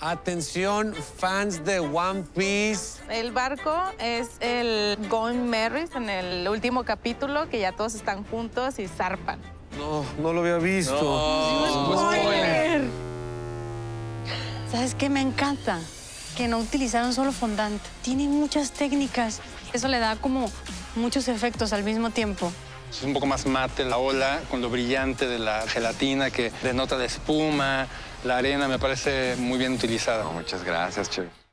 Atención, fans de One Piece. El barco es el Going Merry en el último capítulo, que ya todos están juntos y zarpan. No lo había visto. ¡Spoiler! ¿Sabes qué? Me encanta que no utilizaron solo fondant. Tiene muchas técnicas. Eso le da como muchos efectos al mismo tiempo. Es un poco más mate la ola, con lo brillante de la gelatina que denota la espuma. La arena me parece muy bien utilizada. Muchas gracias, chef.